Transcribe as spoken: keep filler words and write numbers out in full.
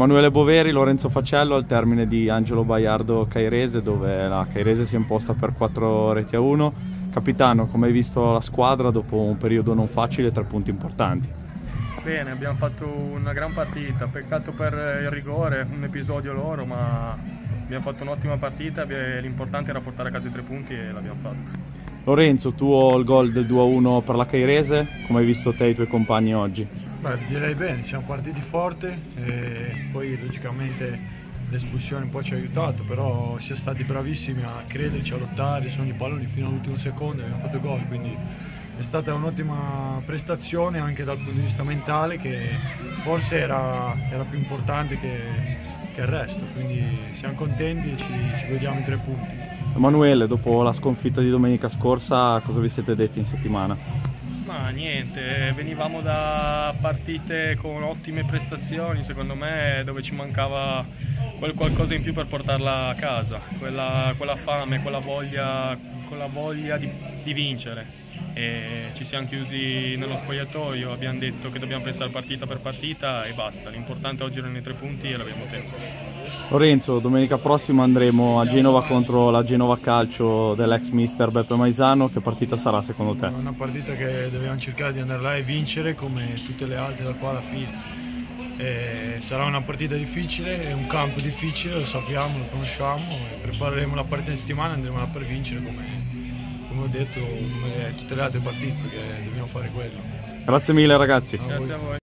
Emanuele Boveri, Lorenzo Facello al termine di Angelo Baiardo Cairese, dove la Cairese si è imposta per quattro reti a uno. Capitano, come hai visto la squadra dopo un periodo non facile, tre punti importanti? Bene, abbiamo fatto una gran partita, peccato per il rigore, un episodio loro, ma abbiamo fatto un'ottima partita, l'importante era portare a casa i tre punti e l'abbiamo fatto. Lorenzo, tuo il gol del due a uno per la Cairese, come hai visto te e i tuoi compagni oggi? Beh, direi bene, siamo partiti forte e poi logicamente l'espulsione un po' ci ha aiutato, però siamo stati bravissimi a crederci, a lottare, sono i palloni fino all'ultimo secondo e abbiamo fatto gol, quindi è stata un'ottima prestazione anche dal punto di vista mentale, che forse era, era più importante che, che il resto, quindi siamo contenti e ci, ci vediamo in tre punti. Emanuele, dopo la sconfitta di domenica scorsa, cosa vi siete detti in settimana? Ma niente, venivamo da partite con ottime prestazioni, secondo me, dove ci mancava quel qualcosa in più per portarla a casa, quella, quella fame, quella voglia, quella voglia di, di vincere. E ci siamo chiusi nello spogliatoio, abbiamo detto che dobbiamo pensare partita per partita e basta, l'importante oggi erano i tre punti e l'abbiamo ottenuto. Lorenzo, domenica prossima andremo a Genova contro la Genova Calcio dell'ex mister Beppe Maisano. Che partita sarà secondo te? È una partita che dobbiamo cercare di andare là e vincere come tutte le altre da qua alla fine. E sarà una partita difficile, è un campo difficile, lo sappiamo, lo conosciamo, e prepareremo la partita in settimana e andremo là per vincere come, come ho detto, come tutte le altre partite, perché dobbiamo fare quello. Grazie mille ragazzi. Grazie a voi.